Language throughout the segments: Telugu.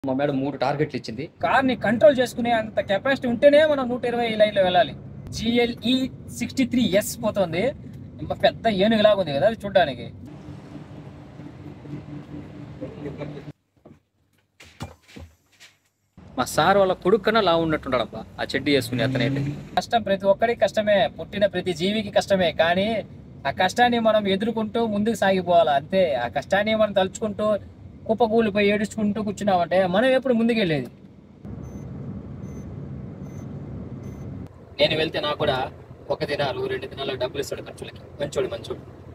మా మేడం 3 టార్గెట్లు ఇచ్చింది. కార్ని కంట్రోల్ చేసుకునే అంత కెపాసిటీ ఉంటేనే మనం 120 లైన్లో వెళ్ళాలి. GLE 63S పోతుంది. ఇంకా పెద్ద ఏనుగులాగా ఉంది కదా అది చూడడానికి. మా సార్ వాళ్ళ కొడుకు కన్నా లావు ఉన్నట్టున్నాడబ్బా ఆ చెడ్డీ వేసుకుని అతనైతే. కష్టం ప్రతి ఒక్కరికి కష్టమే, పుట్టిన ప్రతి జీవికి కష్టమే. కానీ ఆ కష్టాన్ని మనం ఎదుర్కొంటూ ముందుకు సాగిపోవాలి అంతే. ఆ కష్టాన్ని మనం తలుచుకుంటూ కుప్పకూలిపోయి ఏడుచుకుంటూ కూర్చున్నామంటే మనం ఎప్పుడు ముందుకెళ్ళేది. నేను వెళ్తే నాకు కూడా 1 దినాలు 2 దినాలు డబ్బులు ఇస్తాడు ఖర్చులకి. మంచోడు.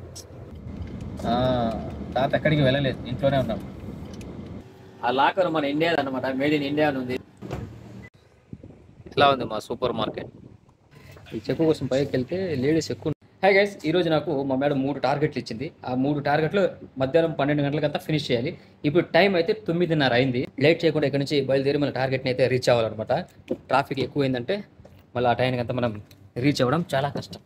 తాత ఎక్కడికి వెళ్ళలేదు, ఇంట్లోనే ఉన్నాం. ఆ లాకర్ మన ఇండియా అనమాట, మేడ్ ఇన్ ఇండియా అని ఉంది. ఎలా ఉంది మా సూపర్ మార్కెట్. ఈ చెక్కు కోసం పైకి వెళ్తే లేడీస్ ఎక్కువ. హై గైస్, ఈరోజు నాకు మా మేడం 3 టార్గెట్లు ఇచ్చింది. ఆ 3 టార్గెట్లు మధ్యాహ్నం 12 గంటలకంతా ఫినిష్ చేయాలి. ఇప్పుడు టైం అయితే 9:30 అయింది. లేట్ చేయకుండా ఇక్కడ నుంచి బయలుదేరి మన టార్గెట్ని అయితే రీచ్ అవ్వాలన్నమాట. ట్రాఫిక్ ఎక్కువైందంటే మళ్ళీ ఆ టైంకి అంతా మనం రీచ్ అవ్వడం చాలా కష్టం.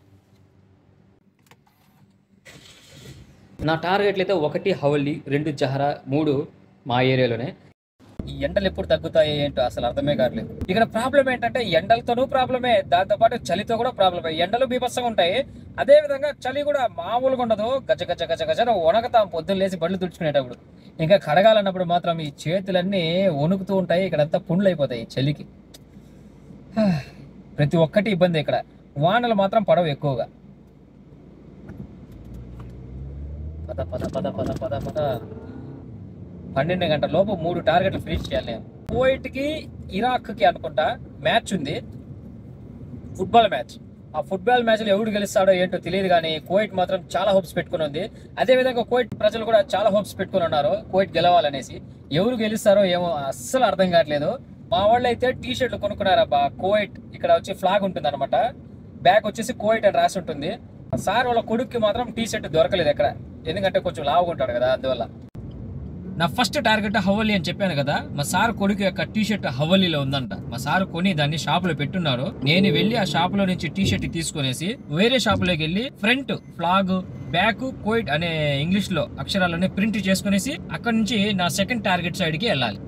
నా టార్గెట్లు అయితే 1 హవల్లీ, 2 జహరా, 3 మా ఏరియాలోనే. ఈ ఎండలు ఎప్పుడు తగ్గుతాయి ఏంటో అసలు అర్థమే కావట్లేదు. ఇక్కడ ప్రాబ్లం ఏంటంటే ఎండలతోనూ ప్రాబ్లమే, దాంతోపాటు చలితో కూడా ప్రాబ్లమే. ఎండలు బీభత్సంగా ఉంటాయి, అదే విధంగా చలి కూడా మామూలుగా ఉండదు. గజ వణకతాం పొద్దున్న లేచి బళ్ళు తుడుచుకునేటప్పుడు. ఇంకా కడగాలన్నప్పుడు మాత్రం ఈ చేతులన్నీ వణుకుతూ ఉంటాయి. ఇక్కడంతా పుండ్లు అయిపోతాయి చలికి. ప్రతి ఒక్కటి ఇబ్బంది ఇక్కడ. వానలు మాత్రం పడవు ఎక్కువగా. పద 12 గంటల లోపు 3 టార్గెట్లు ఫినిష్ చేయాలి. కువైట్కి ఇరాక్కి అనుకుంటా మ్యాచ్ ఉంది, ఫుట్బాల్ మ్యాచ్. ఆ ఫుట్బాల్ మ్యాచ్లో ఎవడు గెలుస్తాడో ఏంటో తెలియదు, కానీ కువైట్ మాత్రం చాలా హోప్స్ పెట్టుకుని ఉంది. అదేవిధంగా కువైట్ ప్రజలు కూడా చాలా హోప్స్ పెట్టుకుని ఉన్నారు కువైట్ గెలవాలనేసి. ఎవరు గెలుస్తారో ఏమో అస్సలు అర్థం కావట్లేదు. మా వాళ్ళు అయితే టీ షర్ట్లు కొనుక్కున్నారబ్బా. కువైట్ ఇక్కడ వచ్చి ఫ్లాగ్ ఉంటుంది అనమాట, బ్యాక్ వచ్చేసి కువైట్ అని రాసి ఉంటుంది. సార్ వాళ్ళ కొడుక్కి మాత్రం టీ షర్ట్ దొరకలేదు ఎక్కడ, ఎందుకంటే కొంచెం లావుగా ఉంటాడు కదా అందువల్ల. నా ఫస్ట్ టార్గెట్ హవల్లీ అని చెప్పాను కదా, మా సార్ కొడుకు యొక్క టీ షర్ట్ హవల్లీలో ఉందంట. మా సార్ కొని దాన్ని షాప్ లో పెట్టున్నారు. నేను వెళ్ళి ఆ షాప్ లో నుంచి టీ షర్ట్ తీసుకునేసి వేరే షాప్ లోకి వెళ్ళి ఫ్రంట్ ఫ్లాగ్, బ్యాక్ కువైట్ అనే ఇంగ్లీష్ లో అక్షరాలని ప్రింట్ చేసుకునేసి అక్కడ నుంచి నా సెకండ్ టార్గెట్ సైడ్ కి వెళ్ళాలి.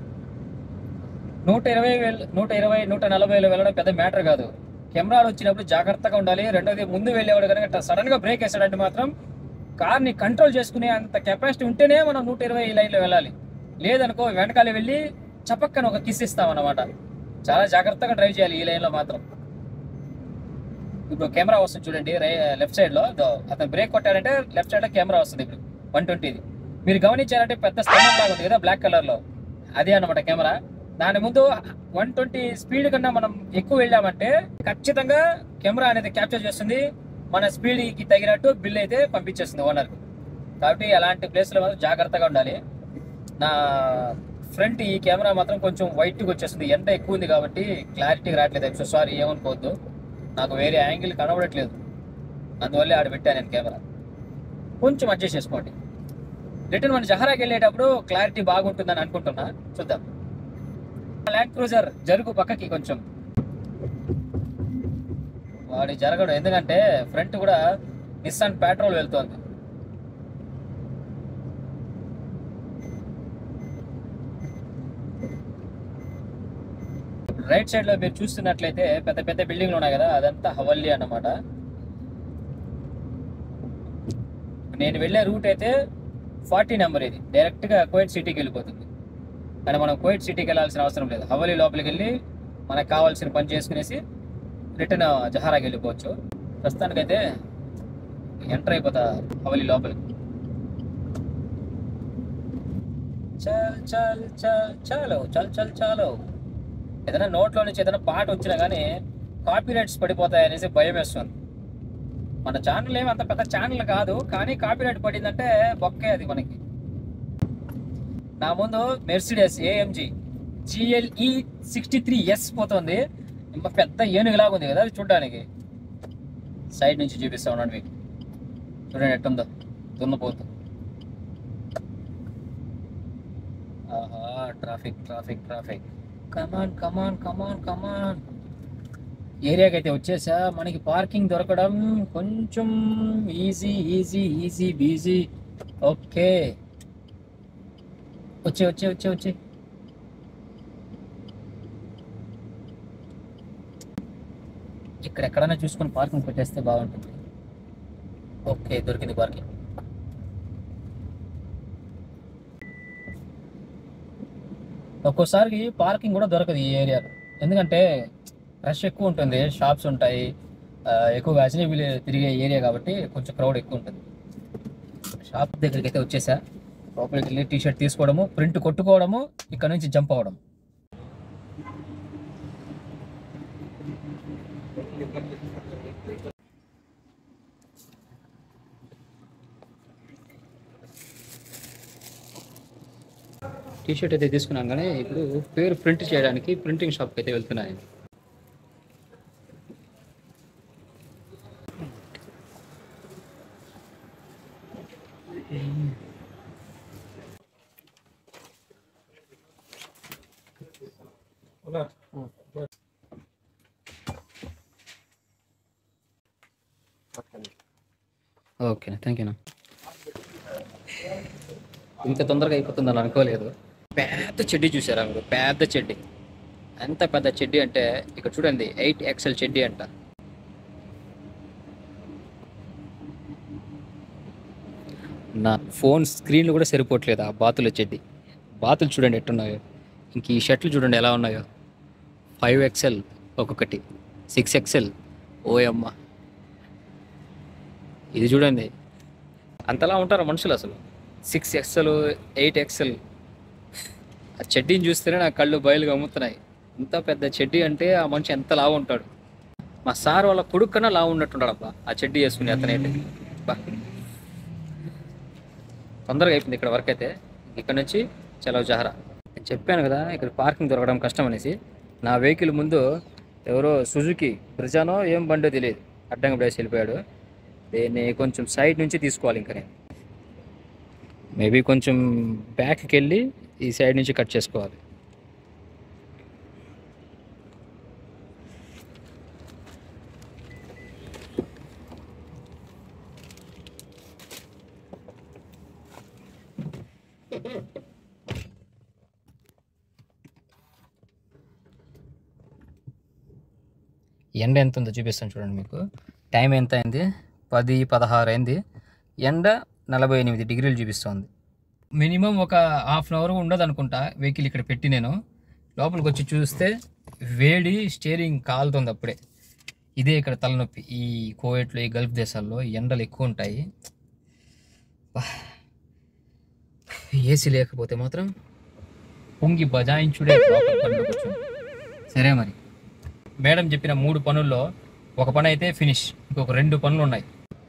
140 వెళ్ళడం పెద్ద మ్యాటర్ కాదు. కెమెరాలు వచ్చినప్పుడు జాగ్రత్తగా ఉండాలి. రెండోది, ముందు వెళ్ళేవాడు కనుక సడన్ గా బ్రేక్ వేసాడంటే మాత్రం కార్ని కంట్రోల్ చేసుకునే అంత కెపాసిటీ ఉంటేనే మనం 120 లైన్లో వెళ్ళాలి. లేదనుకో వెనకాల వెళ్ళి చపక్కన ఒక కిస్ ఇస్తామన్నమాట. చాలా జాగ్రత్తగా డ్రైవ్ చేయాలి ఈ లైన్లో మాత్రం. ఇప్పుడు కెమెరా వస్తుంది చూడండి లెఫ్ట్ సైడ్లో, అతను బ్రేక్ కొట్టాడంటే లెఫ్ట్ సైడ్లో కెమెరా వస్తుంది. ఇప్పుడు 120ది మీరు గమనించారంటే పెద్ద స్తంభం లాగా ఉంది కదా బ్లాక్ కలర్లో, అదే అన్నమాట కెమెరా. దాని ముందు 120 స్పీడ్ కన్నా మనం ఎక్కువ వెళ్ళామంటే ఖచ్చితంగా కెమెరా అనేది క్యాప్చర్ చేస్తుంది. మన స్పీడ్కి తగినట్టు బిల్ అయితే పంపించేస్తుంది ఓనర్కి. కాబట్టి అలాంటి ప్లేస్లో మాత్రం జాగ్రత్తగా ఉండాలి. నా ఫ్రంట్ ఈ కెమెరా మాత్రం కొంచెం వైట్గా వచ్చేస్తుంది, ఎండ ఎక్కువ ఉంది కాబట్టి క్లారిటీగా రావట్లేదు. సారీ, ఏమనుకోవద్దు, నాకు వేరే యాంగిల్ కనబడట్లేదు, అందువల్లే ఆడ పెట్టాను నేను కెమెరా. కొంచెం అడ్జస్ట్ చేసుకోండి. రిటర్న్ మన జహరాకి వెళ్ళేటప్పుడు క్లారిటీ బాగుంటుందని అనుకుంటున్నా, చూద్దాం. ల్యాండ్ క్రూజర్ జరుగు పక్కకి కొంచెం. వాడి జరగడు, ఎందుకంటే ఫ్రంట్ కూడా నిస్సాన్ పెట్రోల్ వెళ్తోంది. రైట్ సైడ్ లో మీరు చూస్తున్నట్లయితే పెద్ద పెద్ద బిల్డింగ్లు ఉన్నాయి కదా, అదంతా హవల్లీ అన్నమాట. నేను వెళ్ళే రూట్ అయితే 40 నెంబర్, ఇది డైరెక్ట్ గా కువైట్ సిటీకి వెళ్ళిపోతుంది. కానీ మనం కువైట్ సిటీకి వెళ్ళాల్సిన అవసరం లేదు. హవల్లీ లోపలికి వెళ్ళి మనకు కావాల్సిన పని చేసుకునేసి రిటర్న్ జహారాకి వెళ్ళిపోవచ్చు. ప్రస్తుతానికైతే ఎంటర్ అయిపోతా హవల్లీ లోపలికి. చాలు. ఏదైనా నోట్లో నుంచి ఏదైనా పాట వచ్చినా కానీ కాపీ రైట్స్ పడిపోతాయనేసి భయం వేస్తుంది. మన ఛానల్ ఏమి అంత పెద్ద ఛానల్ కాదు, కానీ కాపీ రైట్ పడిందంటే బొక్కే అది మనకి. నా ముందు మెర్సిడెస్ AMG GLE 63S పోతుంది. ఇంకా పెద్ద ఏనుగులాగా ఉంది కదా అది చూడడానికి. సైడ్ నుంచి చూపిస్తా ఉన్నాను మీకు, చూడండి ఎట్టుందో దున్నపోతు. ఆహా, ట్రాఫిక్. కమాన్. ఏరియాకి అయితే వచ్చేసా. మనకి పార్కింగ్ దొరకడం కొంచెం ఈజీ బీజీ. ఓకే, వచ్చే ఇక్కడ ఎక్కడైనా చూసుకొని పార్కింగ్ పెట్టేస్తే బాగుంటుంది. ఓకే, దొరికింది పార్కింగ్. ఒక్కోసారి పార్కింగ్ కూడా దొరకదు ఈ ఏరియాలో, ఎందుకంటే రష్ ఎక్కువ ఉంటుంది, షాప్స్ ఉంటాయి, ఎక్కువగా అజనబీలు తిరిగే ఏరియా కాబట్టి కొంచెం క్రౌడ్ ఎక్కువ ఉంటుంది. షాప్ దగ్గరికి అయితే వచ్చేసా. లోపలికి వెళ్ళి టీ షర్ట్ తీసుకోవడము, ప్రింట్ కొట్టుకోవడము, ఇక్కడ నుంచి జంప్ అవ్వడం. టీ షర్ట్ అయితే తీసుకున్నాం, కానీ ఇప్పుడు పేరు ప్రింట్ చేయడానికి ప్రింటింగ్ షాప్కి అయితే వెళ్తున్నాయి. ఓకే, థ్యాంక్ యూనా. ఇంత తొందరగా అయిపోతుందని అనుకోలేదు. పెద్ద చెడ్డీ చూసారా మీరు? పెద్ద చెడ్డీ. ఎంత పెద్ద చెడ్డీ అంటే ఇక్కడ చూడండి, 8XL చెడ్డీ అంట. నా ఫోన్ స్క్రీన్లు కూడా సరిపోవట్లేదు ఆ బాతుల చెడ్డీ. బాతులు చూడండి ఎట్టున్నాయో. ఇంక ఈ షర్ట్లు చూడండి ఎలా ఉన్నాయో. 5XL ఒక్కొక్కటి, 6XL. ఓయమ్మ, ఇది చూడండి. అంతలా ఉంటారు మనుషులు అసలు. 6XL, 8XL. ఆ చెడ్డీని చూస్తేనే నా కళ్ళు బయలుగా అమ్ముతున్నాయి. ఇంత పెద్ద చెడ్డీ అంటే ఆ మనిషి ఎంత లావు ఉంటాడు. మా సార్ వాళ్ళ కొడుకు కన్నా లావు ఉన్నట్టున్నాడు అబ్బా ఆ చెడ్డీ వేసుకుని అతనైతే. బా, తొందరగా అయిపోయింది ఇక్కడ వరకు అయితే. ఇక్కడ నుంచి చలో జహరా. నేను చెప్పాను కదా ఇక్కడ పార్కింగ్ దొరకడం కష్టం అనేసి. నా వెహికల్ ముందు ఎవరో సుజుకి బ్రిజానో ఏం బండో తెలియదు అడ్డంగా ప్లేస్ వెళ్ళిపోయాడు. దీన్ని కొంచెం సైడ్ నుంచి తీసుకోవాలి. ఇంకా నేను మేబీ కొంచెం బ్యాక్కి వెళ్ళి ఈ సైడ్ నుంచి కట్ చేసుకోవాలి. ఎండ ఎంత ఉందో చూపిస్తాను చూడండి మీకు. టైం ఎంత అయింది? 10:16 అయింది. ఎండ 48 డిగ్రీలు చూపిస్తుంది. మినిమం ఒక హాఫ్ అన్ అవర్ ఉండదు అనుకుంటా వెహికల్ ఇక్కడ పెట్టి. నేను లోపలికి వచ్చి చూస్తే వేడి, స్టీరింగ్ కాలుతుంది అప్పుడే. ఇదే ఇక్కడ తలనొప్పి. ఈ కోవైట్లో, ఈ గల్ఫ్ దేశాల్లో ఎండలు ఎక్కువ ఉంటాయి. ఏసీ లేకపోతే మాత్రం పొంగి బజాయించుడే లోపల కూర్చొని. సరే మరి, మేడం చెప్పిన 3 పనుల్లో ఒక పని అయితే ఫినిష్, ఇంకొక 2 పనులు ఉన్నాయి.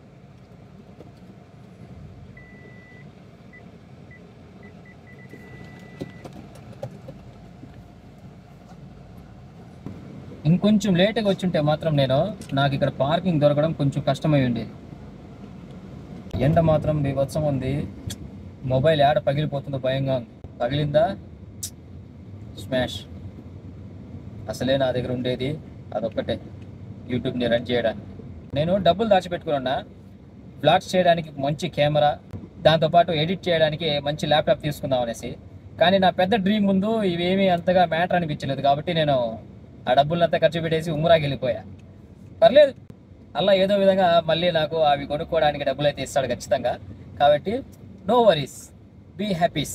ఇంకొంచెం లేట్గా వచ్చుంటే మాత్రం నాకు ఇక్కడ పార్కింగ్ దొరకడం కొంచెం కష్టమై ఉండేది. ఎండ మాత్రం బీభత్సం ఉంది. మొబైల్ ఏడ పగిలిపోతుందో భయంగా ఉంది. పగిలిందా స్మాష్. అసలే నా దగ్గర ఉండేది అదొక్కటే, యూట్యూబ్ని రన్ చేయడానికి. నేను డబ్బులు దాచిపెట్టుకున్నా వ్లాగ్స్ చేయడానికి మంచి కెమెరా, దాంతోపాటు ఎడిట్ చేయడానికి మంచి ల్యాప్టాప్ తీసుకుందాం అనేసి. కానీ నా పెద్ద డ్రీమ్ ముందు ఇవేమీ అంతగా మ్యాటర్ అనిపించలేదు. కాబట్టి నేను ఆ డబ్బులంతా ఖర్చు పెట్టేసి ఉమ్రాకి వెళ్ళిపోయా. పర్లేదు, అలా ఏదో విధంగా మళ్ళీ నాకు అవి కొనుక్కోవడానికి డబ్బులు అయితే ఇస్తాడు ఖచ్చితంగా. కాబట్టి నో వరీస్, బీ హ్యాపీస్.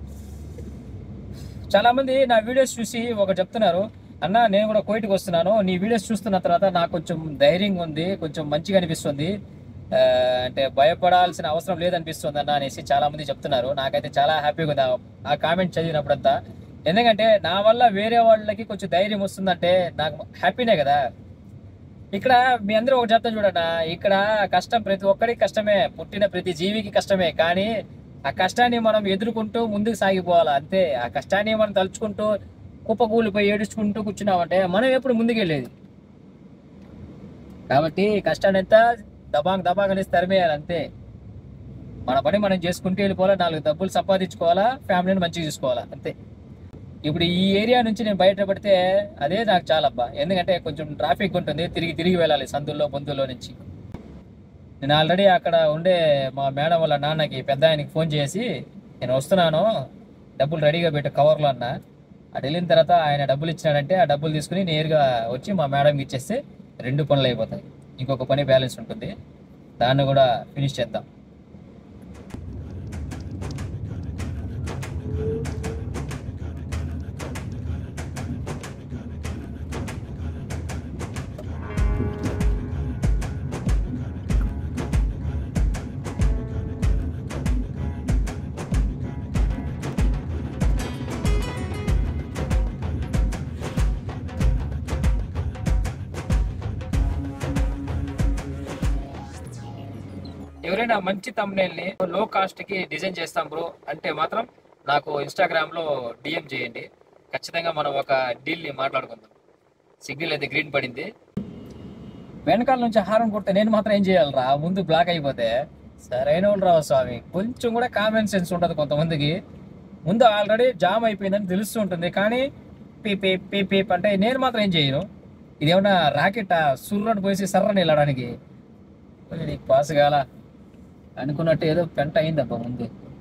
చాలామంది నా వీడియోస్ చూసి ఒకటి చెప్తున్నారు, అన్న నేను కూడా కోయిట్కి వస్తున్నాను, నీ వీడియోస్ చూస్తున్న తర్వాత నాకు కొంచెం ధైర్యంగా ఉంది, కొంచెం మంచిగా అనిపిస్తుంది, అంటే భయపడాల్సిన అవసరం లేదనిపిస్తుంది అన్న అనేసి చాలామంది చెప్తున్నారు. నాకైతే చాలా హ్యాపీగా ఉంది ఆ కామెంట్ చదివినప్పుడంతా. ఎందుకంటే నా వల్ల వేరే వాళ్ళకి కొంచెం ధైర్యం వస్తుందంటే నాకు హ్యాపీనే కదా. ఇక్కడ మీ అందరూ ఒక చెప్తాను చూడన్న, ఇక్కడ కష్టం ప్రతి ఒక్కరికి కష్టమే, పుట్టిన ప్రతి జీవికి కష్టమే. కానీ ఆ కష్టాన్ని మనం ఎదుర్కొంటూ ముందుకు సాగిపోవాలి అంతే. ఆ కష్టాన్ని మనం తలుచుకుంటూ కుప్పకూలిపోయి ఏడుచుకుంటూ కూర్చున్నామంటే మనం ఎప్పుడు ముందుకెళ్ళేది. కాబట్టి కష్టాన్ని ఎంత దబాంగ్ అనేసి తరిమేయాలి అంతే. మన పని మనం చేసుకుంటూ వెళ్ళిపోవాలా, 4 డబ్బులు సంపాదించుకోవాలా, ఫ్యామిలీని మంచిగా చూసుకోవాలా అంతే. ఇప్పుడు ఈ ఏరియా నుంచి నేను బయటపడితే అదే నాకు చాలా అబ్బా. ఎందుకంటే కొంచెం ట్రాఫిక్ ఉంటుంది, తిరిగి వెళ్ళాలి సందుల్లో బొందుల్లో నుంచి. నేను ఆల్రెడీ అక్కడ ఉండే మా మేడం వాళ్ళ నాన్నకి, పెద్ద ఆయనకి ఫోన్ చేసి నేను వస్తున్నాను, డబ్బులు రెడీగా పెట్టే కవర్లో అన్న. అటు వెళ్ళిన తర్వాత ఆయన డబ్బులు ఇచ్చినాడంటే ఆ డబ్బులు తీసుకుని నేరుగా వచ్చి మా మేడంకి ఇచ్చేస్తే 2 పనులు అయిపోతాయి. ఇంకొక పని బ్యాలెన్స్ ఉంటుంది, దాన్ని కూడా ఫినిష్ చేద్దాం. ఎవరైనా మంచి thumbnail ని లో కాస్ట్ కి డిజైన్ చేస్తాం బ్రో అంటే మాత్రం నాకు ఇన్స్టాగ్రామ్ లో డిఎం చేయండి. ఖచ్చితంగా మనం ఒక డీల్ ని మాట్లాడుకుందాం. సిగ్నల్ అయితే గ్రీన్ పడింది. వెనకాల నుంచి హారం కొడితే నేను మాత్రం ఏం చేయాలరా? ముందు బ్లాక్ అయిపోతే సరైన వాళ్ళు రావు స్వామి. కొంచెం కూడా కామన్ సెన్స్ ఉంటుంది కొంతమందికి. ముందు ఆల్రెడీ జామ్ అయిపోయిందని తెలుస్తూ ఉంటుంది, కానీ పీపీ పీపీ అంటే నేను మాత్రం ఏం చేయను. ఇదేమన్నా రాకెట్ సుర్రని పోసి సర్రని వెళ్ళడానికి నీకు పాస్ కాల అనుకున్నట్టు ఏదో పెంట అయిందబ్బా ముందు.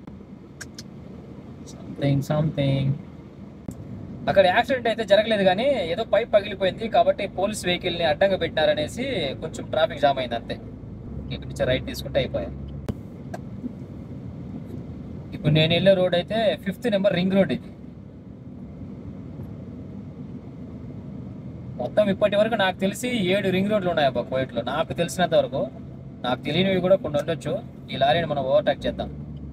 సంథింగ్ అక్కడ యాక్సిడెంట్ అయితే జరగలేదు, కానీ ఏదో పైప్ పగిలిపోయింది కాబట్టి పోలీస్ వెహికల్ని అడ్డంగా పెట్టినారనేసి కొంచెం ట్రాఫిక్ జామ్ అయింది అంతే. ఇక్కడ నుంచి రైట్ తీసుకుంటే అయిపోయాయి. ఇప్పుడు నేను వెళ్ళే రోడ్ అయితే 5th నెంబర్ రింగ్ రోడ్. ఇది మొత్తం ఇప్పటి వరకు నాకు తెలిసి 7 రింగ్ రోడ్లు ఉన్నాయి అబ్బా కోయట్లో. నాకు తెలిసినంత వరకు, నాకు తెలియనివి కూడా కొన్ని ఉండొచ్చు. ఈ లారీని మనం ఓవర్టేక్ చేద్దాం.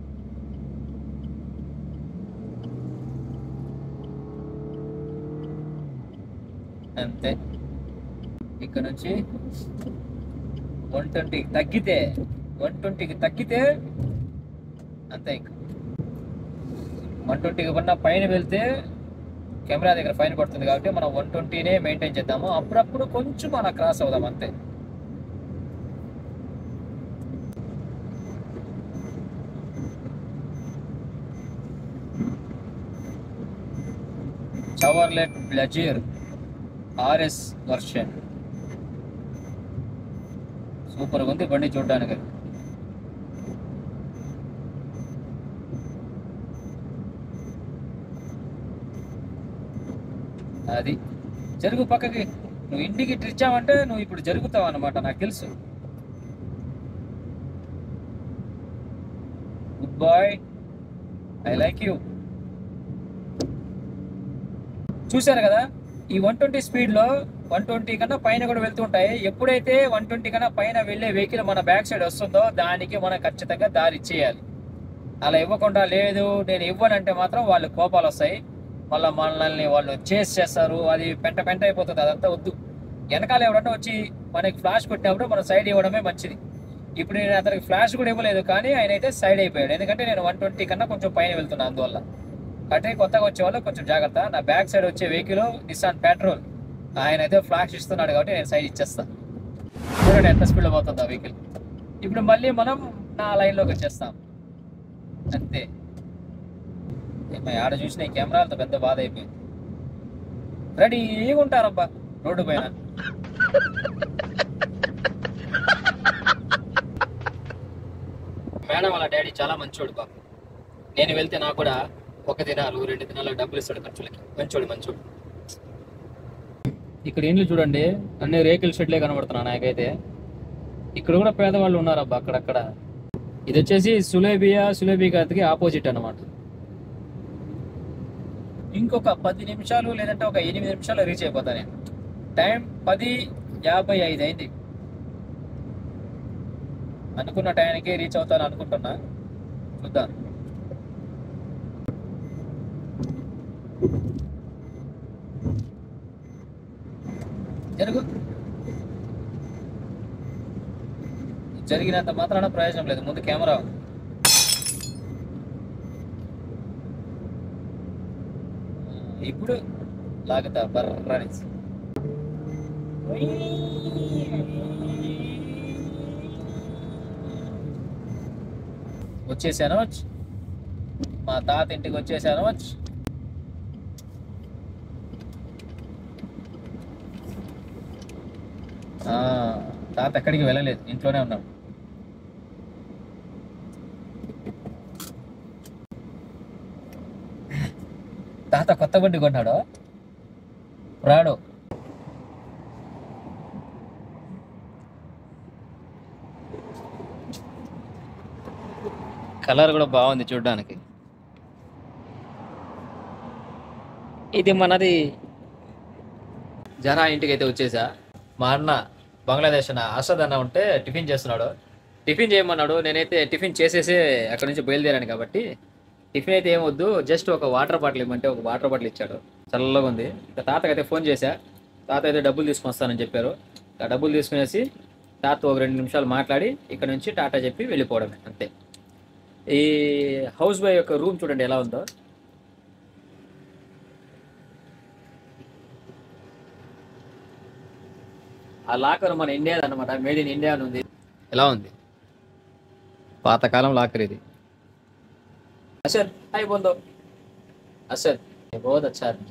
అంతే. ఇక్కడ నుంచి 120కి తగ్గితే 120కి తగ్గితే అంతే. ఇంకా 120కి పడిన పైన వెళ్తే కెమెరా దగ్గర ఫైన్ పడుతుంది కాబట్టి మనం 120నే మెయింటైన్ చేద్దాము. అప్పుడప్పుడు కొంచెం మనం క్రాస్ అవుదాం అంతే. చవర్లెట్ బ్లజీర్ RS వర్షన్ సూపర్గా ఉంది బండి చూడడానికి. అది జరుగు పక్కకి. నువ్వు ఇంటికి ఇచ్చావంటే నువ్వు ఇప్పుడు జరుగుతావు అన్నమాట, నాకు తెలుసు. Good boy, I like you. చూశారు కదా, ఈ 120 స్పీడ్లో 120 కన్నా పైన కూడా వెళ్తుంటాయి. ఎప్పుడైతే 120 కన్నా పైన వెళ్ళే వెహికల్ మన బ్యాక్ సైడ్ వస్తుందో దానికి మనం ఖచ్చితంగా దారి ఇచ్చేయాలి. అలా ఇవ్వకుండా లేదు నేను ఇవ్వనంటే మాత్రం వాళ్ళు కోపాలు వస్తాయి, మళ్ళీ మనల్ని వాళ్ళు చేస్తారు. అది పెంట పెంట అయిపోతుంది. అదంతా వద్దు. వెనకాల ఎవరన్నా వచ్చి మనకి ఫ్లాష్ కొట్టినప్పుడు మనం సైడ్ ఇవ్వడమే మంచిది. ఇప్పుడు నేను అతనికి ఫ్లాష్ కూడా ఇవ్వలేదు, కానీ ఆయన అయితే సైడ్ అయిపోయాడు. ఎందుకంటే నేను 120 కన్నా కొంచెం పైన వెళ్తున్నాను, అందువల్ల. అంటే కొత్తగా వచ్చే వాళ్ళు కొంచెం జాగ్రత్త. నా బ్యాక్ సైడ్ వచ్చే వెహికల్ నిస్సాన్ పెట్రోల్, ఆయన అయితే ఫ్లాష్ ఇస్తున్నాడు కాబట్టి నేను సైడ్ ఇచ్చేస్తాను. చూడండి ఎంత స్పీడ్లో పోతుంది ఆ వెహికల్. ఇప్పుడు మళ్ళీ మనం నా లైన్లోకి వచ్చేస్తాం అంతే. ఆడ చూసిన ఈ కెమెరాలతో పెద్ద బాధ అయిపోయింది. రెడీగా ఉంటారబ్బా రోడ్డు పైన. మేడం వాళ్ళ డాడీ చాలా మంచోడు బాబు. నేను వెళ్తే నాకు కూడా 1 దినాలు 2 దినాలకు డబ్బులు ఇస్తాడు ఖర్చులకి. మంచోడు. ఇక్కడ ఇండ్లు చూడండి, అన్ని రేకుల షెడ్లే కనబడుతున్నా నాకైతే. ఇక్కడ కూడా పేదవాళ్ళు ఉన్నారబ్బా అక్కడక్కడ. ఇది వచ్చేసి సులేబియాకి ఆపోజిట్ అన్నమాట. ఇంకొక 10 నిమిషాలు లేదంటే ఒక 8 నిమిషాలు రీచ్ అయిపోతా నేను. టైం 10:55 అయింది. అనుకున్న టైంకి రీచ్ అవుతాను అనుకుంటున్నా, చూద్దాం. జరిగినంత మాత్రాన ప్రయోజనం లేదు. ముందు కెమెరా ఇప్పుడు లాగుతా బర్రని. వచ్చేసాను, మా తాత ఇంటికి వచ్చేసాను. తాత ఎక్కడికి వెళ్ళలేదు, ఇంట్లోనే ఉన్నాం. తాత కొత్త బండి కొన్నాడు, రాడు. కలర్ కూడా బాగుంది చూడడానికి. ఇది మనది. జరా ఇంటికి అయితే వచ్చేసా. మా అన్న బంగ్లాదేశ్ అన్న అసద్ అన్న ఉంటే టిఫిన్ చేస్తున్నాడు. టిఫిన్ చేయమన్నాడు. నేనైతే టిఫిన్ చేసేసి అక్కడ నుంచి బయలుదేరాను కాబట్టి టిఫిన్ అయితే ఏమొద్దు, జస్ట్ ఒక వాటర్ బాటిల్ ఇవ్వమంటే ఒక వాటర్ బాటిల్ ఇచ్చాడు. చల్లగా ఉంది. ఇంకా తాతకైతే ఫోన్ చేశా. తాత అయితే డబ్బులు తీసుకొని వస్తానని చెప్పారు. ఆ డబ్బులు తీసుకునేసి తాత ఒక 2 నిమిషాలు మాట్లాడి ఇక్కడ నుంచి టాటా చెప్పి వెళ్ళిపోవడమే అంతే. ఈ హౌస్ బాయ్ యొక్క రూమ్ చూడండి ఎలా ఉందో. ఆ లాకర్ మన ఇండియాది అనమాట, మేడ్ ఇన్ ఇండియా అని ఉంది. ఎలా ఉంది? పాతకాలం లాకర్ ఇది. అసర్ హాయ్ బోల్ దో. అసర్ बहुत अच्छा है.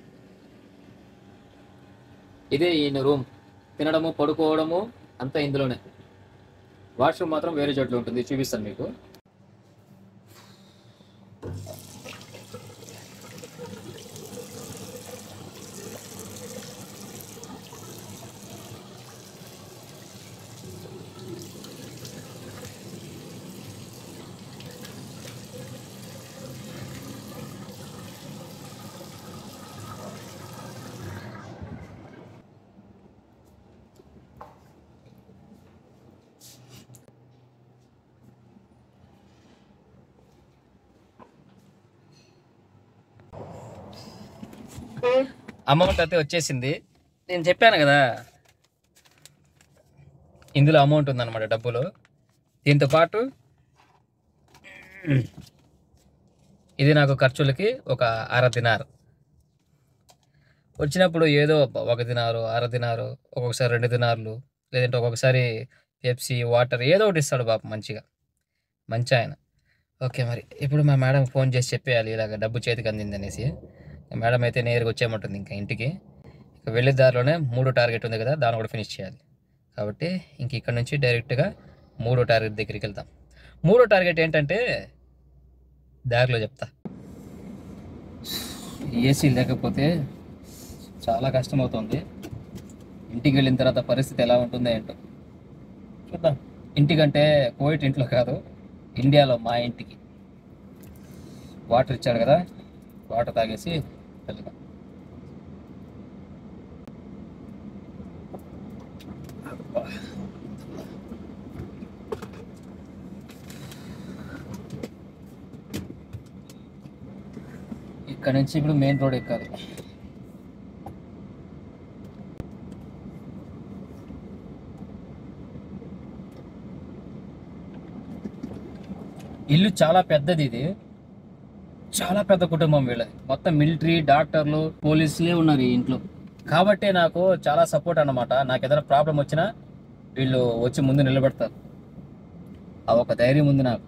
ఇదే ఈయన రూమ్. తినడము పడుకోవడము అంతా ఇందులోనే. వాష్రూమ్ మాత్రం వేరే చోట్ల ఉంటుంది, చూపిస్తాను మీకు. అమౌంట్ అయితే వచ్చేసింది. నేను చెప్పాను కదా ఇందులో అమౌంట్ ఉందన్నమాట, డబ్బులు. దీంతో పాటు ఇది నాకు ఖర్చులకి ఒక 1/2 దినార్ వచ్చినప్పుడు. ఏదో 1 దినారు 1/2 దినారు, ఒక్కొక్కసారి 2 దినార్లు, లేదంటే ఒక్కొక్కసారి పెప్సీ వాటర్ ఏదో ఒకటి ఇస్తాడు బాబు, మంచిగా మంచి ఆయన. ఓకే, మరి ఇప్పుడు మా మేడం ఫోన్ చేసి చెప్పేయాలి ఇలాగ డబ్బు చేతికి అందింది అనేసి. మేడం అయితే నేరుగా వచ్చేయమంటుంది ఇంకా ఇంటికి. ఇక వెళ్ళే దారిలోనే 3 టార్గెట్ ఉంది కదా, దాన్ని కూడా ఫినిష్ చేయాలి. కాబట్టి ఇంక ఇక్కడ నుంచి డైరెక్ట్గా 3 టార్గెట్ దగ్గరికి వెళ్తాం. 3 టార్గెట్ ఏంటంటే దారిలో చెప్తా. ఏసీ లేకపోతే చాలా కష్టమవుతుంది. ఇంటికి వెళ్ళిన తర్వాత పరిస్థితి ఎలా ఉంటుందో ఏంటో చూద్దాం. ఇంటికంటే కోవిడ్ ఇంట్లో కాదు, ఇండియాలో మా ఇంటికి. వాటర్ ఇచ్చాడు కదా, వాటర్ తాగేసి వెళ్దాం. ఇక్కడ నుంచి ఇప్పుడు మెయిన్ రోడ్ ఎక్కాలి. ఇల్లు చాలా పెద్దది, ఇది చాలా పెద్ద కుటుంబం వీళ్ళది. మొత్తం మిలిటరీ, డాక్టర్లు, పోలీసులే ఉన్నారు ఈ ఇంట్లో. కాబట్టి నాకు చాలా సపోర్ట్ అన్నమాట. నాకు ఏదైనా ప్రాబ్లం వచ్చినా వీళ్ళు వచ్చి ముందు నిలబెడతారు. ఆ ఒక ధైర్యం ఉంది నాకు.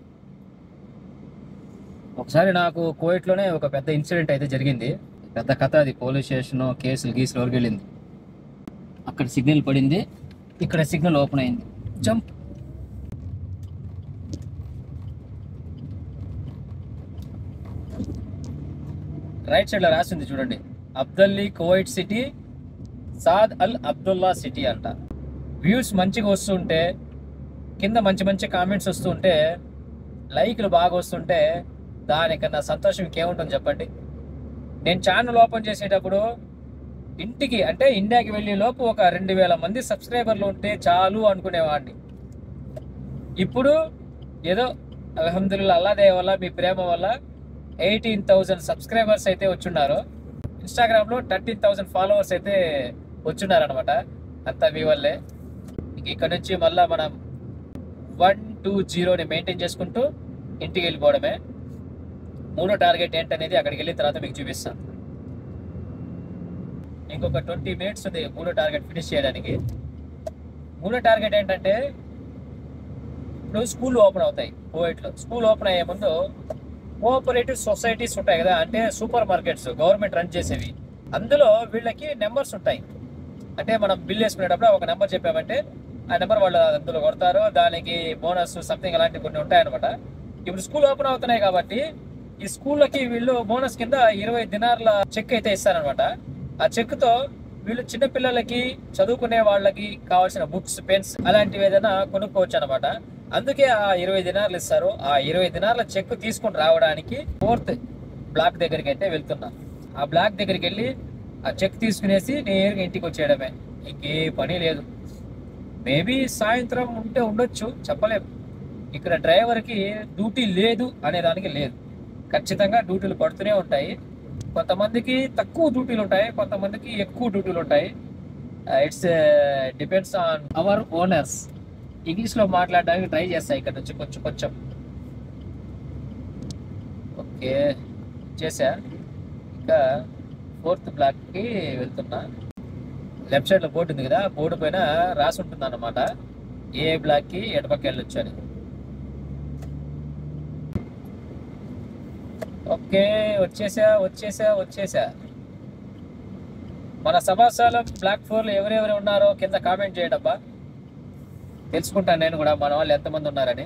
ఒకసారి నాకు కోవిడ్లోనే ఒక పెద్ద ఇన్సిడెంట్ అయితే జరిగింది. పెద్ద కథ అది. పోలీస్ స్టేషన్, కేసులు గీసులు వరకు వెళ్ళింది. అక్కడ సిగ్నల్ పడింది, ఇక్కడ సిగ్నల్ ఓపెన్ అయింది. జంప్. రైట్ సైడ్లో రాసింది చూడండి, Abdali Kuwait City, Saad Al Abdullah City అంట. వ్యూస్ మంచిగా వస్తుంటే, కింద మంచి మంచి కామెంట్స్ వస్తుంటే, లైక్లు బాగా వస్తుంటే దానికన్నా సంతోషం ఇంకేముంటుంది చెప్పండి. నేను ఛానల్ ఓపెన్ చేసేటప్పుడు ఇంటికి అంటే ఇండియాకి వెళ్ళే లోపు ఒక 2000 మంది సబ్స్క్రైబర్లు ఉంటే చాలు అనుకునేవాడిని. ఇప్పుడు ఏదో అల్హమ్దుల్లా అల్లా దయ వల్ల, మీ ప్రేమ వల్ల 18,000 సబ్స్క్రైబర్స్ అయితే వచ్చున్నారు. ఇన్స్టాగ్రామ్లో 13,000 ఫాలోవర్స్ అయితే వచ్చున్నారు అనమాట. అంతా మీ వల్లే. ఇక్కడ నుంచి మళ్ళీ మనం 120ని మెయింటైన్ చేసుకుంటూ ఇంటికి వెళ్ళిపోవడమే. 3వ టార్గెట్ ఏంటనేది అక్కడికి వెళ్ళిన తర్వాత మీకు చూపిస్తాను. ఇంకొక 20 మినిట్స్ ఉంది 3వ టార్గెట్ ఫినిష్ చేయడానికి. 3వ టార్గెట్ ఏంటంటే, ఇప్పుడు స్కూల్ ఓపెన్ అవుతాయి కువైట్లో. స్కూల్ ఓపెన్ అయ్యే ముందు కోఆపరేటివ్ సొసైటీస్ ఉంటాయి కదా, అంటే సూపర్ మార్కెట్స్ గవర్నమెంట్ రన్ చేసేవి. అందులో వీళ్ళకి నెంబర్స్ ఉంటాయి. అంటే మనం బిల్ వేసుకునేటప్పుడు ఒక నెంబర్ చెప్పామంటే ఆ నెంబర్ వాళ్ళు అందులో కొడతారు. దానికి బోనస్ సంథింగ్ అలాంటివి కొన్ని ఉంటాయన్నమాట. ఇప్పుడు స్కూల్ ఓపెన్ అవుతున్నాయి కాబట్టి ఈ స్కూళ్ళకి వీళ్ళు బోనస్ కింద 20 దినార్ల చెక్ అయితే ఇస్తారనమాట. ఆ చెక్తో వీళ్ళు చిన్నపిల్లలకి, చదువుకునే వాళ్ళకి కావాల్సిన బుక్స్, పెన్స్ అలాంటివి ఏదైనా కొనుక్కోవచ్చు అనమాట. అందుకే ఆ 20 దినార్లు ఇస్తారు. ఆ 20 దినార్ల చెక్ తీసుకొని రావడానికి 4th బ్లాక్ దగ్గరికి అయితే వెళ్తున్నా. ఆ బ్లాక్ దగ్గరికి వెళ్ళి ఆ చెక్ తీసుకునేసి నేరుగా ఇంటికి వచ్చేయడమే, ఇంకే పని లేదు. మేబీ సాయంత్రం ఉంటే ఉండొచ్చు, చెప్పలేం. ఇక్కడ డ్రైవర్కి డ్యూటీ లేదు అనే దానికి లేదు, ఖచ్చితంగా డ్యూటీలు పడుతూనే ఉంటాయి. కొంతమందికి తక్కువ డ్యూటీలు ఉంటాయి, కొంతమందికి ఎక్కువ డ్యూటీలు ఉంటాయి. It's depends on our owners. ఇంగ్లీష్లో మాట్లాడడానికి ట్రై చేస్తా ఇక్కడ నుంచి కొంచెం కొంచెం. ఓకే, చేసా. ఇంకా 4th బ్లాక్కి వెళ్తున్నా. లెఫ్ట్ సైడ్లో బోర్డు ఉంది కదా, బోర్డు పైన రాసి ఉంటుంది అన్నమాట ఏ బ్లాక్కి ఎడపక్క వెళ్ళొచ్చు అని. ఓకే, వచ్చేసా. మన సభాస్థలం బ్లాక్ 4లో ఎవరెవరు ఉన్నారో కింద కామెంట్ చేయడబ్బా, తెలుసుకుంటాను నేను కూడా మన వాళ్ళు ఎంతమంది ఉన్నారని.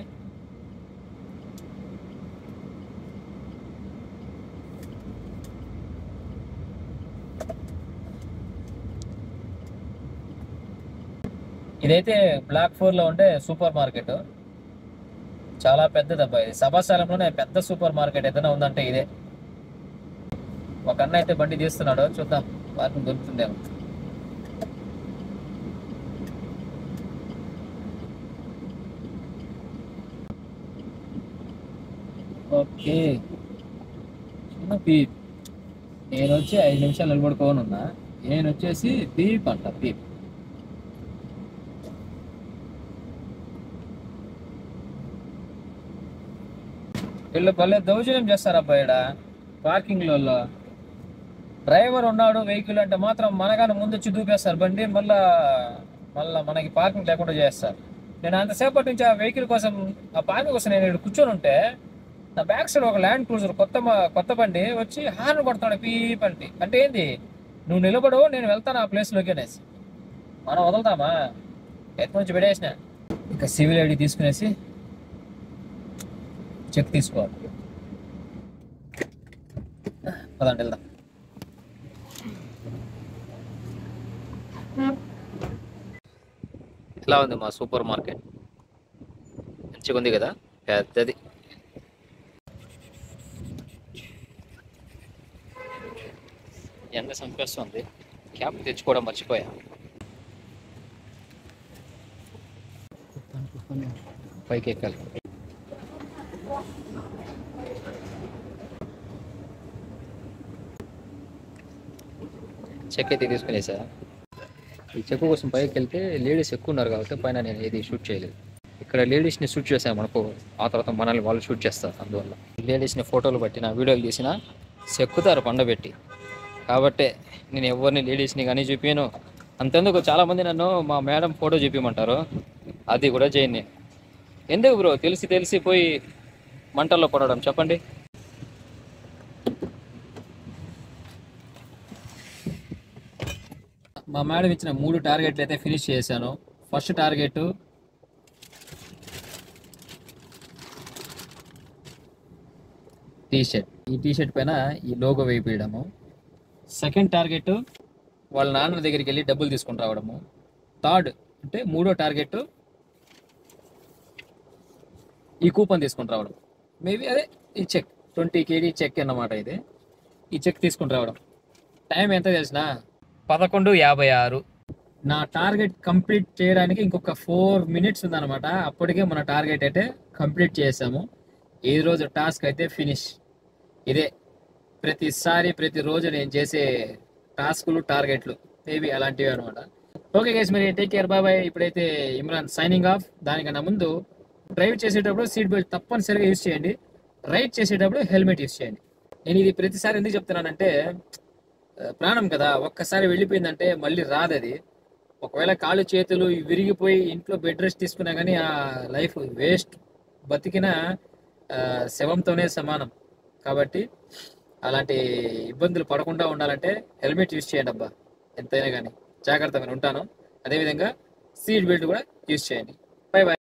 ఇదైతే బ్లాక్ 4లో ఉండే సూపర్ మార్కెట్, చాలా పెద్దదబ్బా. ఇది సభాస్థలంలోనే పెద్ద సూపర్ మార్కెట్ ఏదైనా ఉందంటే ఇదే. ఒక అన్న అయితే బండి తీస్తున్నాడు, చూద్దాం పార్కింగ్ దొరుకుతుందేమో. ఓకే, చిన్న పీప్. నేను వచ్చి 5 నిమిషాలు నిలబడుకోనున్నా, నేను వచ్చేసి పీప్ అంట, పీప్. వీళ్ళు భలే దౌర్జన్యం చేస్తారబ్బా ఈడ పార్కింగ్లలో. డ్రైవర్ ఉన్నాడు వెహికల్ అంటే మాత్రం మనగానే ముందు వచ్చి దూపేస్తారు బండి, మళ్ళా మనకి పార్కింగ్ లేకుండా చేస్తారు. నేను అంతసేపటి నుంచి ఆ వెహికల్ కోసం, ఆ పార్కింగ్ కోసం నేను ఇక్కడ కూర్చొని ఉంటే, నా బ్యాక్ సైడ్ ఒక ల్యాండ్ క్రూజర్ కొత్త బండి వచ్చి హార్న్ కొడతాడు పీప్ అంటే. అంటే ఏంది, నువ్వు నిలబడు నేను వెళ్తాను ఆ ప్లేస్లోకి అనేసి. మనం వదులుతామా, ఎత్తు నుంచి పెడేసిన. ఇంకా సివిల్ ఐడి తీసుకునేసి చెక్ తీసుకోవాలి. పదండి వెళ్దాం. ఎలా ఉంది మా సూపర్ మార్కెట్? మంచిగా ఉంది కదా, పెద్దది. ఎండ చంపేస్తుంది, క్యాప్ తెచ్చుకోవడం మర్చిపోయా. పైకి ఎక్కాలి. చెక్ అయితే తీసుకునేసా. ఈ చెక్ కోసం పైకి వెళ్తే లేడీస్ ఎక్కువ ఉన్నారు కాబట్టి పైన నేను ఏది షూట్ చేయలేదు. ఇక్కడ లేడీస్ని షూట్ చేసామనుకో, ఆ తర్వాత మనల్ని వాళ్ళు షూట్ చేస్తారు. అందువల్ల లేడీస్ని ఫోటోలు పట్టిన వీడియోలు తీసిన చెక్కుతారు పండబెట్టి. కాబట్టే నేను ఎవరిని లేడీస్ని కానీ చూపించను. అంతెందుకు చాలామంది నన్ను మా మేడం ఫోటో చూపించమంటారు, అది కూడా చేయను. ఎందుకు బ్రో తెలిసి పోయి మంటల్లో పడడం, చెప్పండి. మా మేడం ఇచ్చిన 3 టార్గెట్లు అయితే ఫినిష్ చేశాను. ఫస్ట్ టార్గెట్ టీషర్ట్, ఈ టీషర్ట్ పైన ఈ లోగో వేయడము. సెకండ్ టార్గెట్ వాళ్ళ నాన్న దగ్గరికి వెళ్ళి డబ్బులు తీసుకొని రావడము. థర్డ్ అంటే 3వ టార్గెట్ ఈ కూపన్ తీసుకొని రావడం. మేబీ అదే ఈ చెక్ 20 kg చెక్ అన్నమాట. ఇది ఈ చెక్ తీసుకొని రావడం. టైం ఎంత తెలిసిన 11:56. నా టార్గెట్ కంప్లీట్ చేయడానికి ఇంకొక 4 minutes ఉందన్నమాట. అప్పటికే మన టార్గెట్ అయితే కంప్లీట్ చేసాము. ఈ రోజు టాస్క్ అయితే ఫినిష్. ఇదే ప్రతిరోజు నేను చేసే టాస్కులు, టార్గెట్లు మేబీ అలాంటివి అనమాట. ఓకే గైస్, మరి టేక్ కేర్, బాయ్ బాయ్. ఇప్పుడైతే ఇమ్రాన్ సైనింగ్ ఆఫ్. దానికన్నా ముందు డ్రైవ్ చేసేటప్పుడు సీట్ బెల్ట్ తప్పనిసరిగా యూజ్ చేయండి, రైడ్ చేసేటప్పుడు హెల్మెట్ యూజ్ చేయండి. నేను ఇది ప్రతిసారి ఎందుకు చెప్తున్నానంటే, ప్రాణం కదా, ఒక్కసారి వెళ్ళిపోయిందంటే మళ్ళీ రాదు అది. ఒకవేళ కాళ్ళు చేతులు విరిగిపోయి ఇంట్లో బెడ్ రెస్ట్ తీసుకున్నా కానీ ఆ లైఫ్ వేస్ట్, బతికిన శవంతోనే సమానం. కాబట్టి అలాంటి ఇబ్బందులు పడకుండా ఉండాలంటే హెల్మెట్ యూజ్ చేయండి అబ్బా, ఎంతైనా కానీ. జాగ్రత్తగా ఉంటాను. అదేవిధంగా సీట్ బెల్ట్ కూడా యూజ్ చేయండి. Bye bye.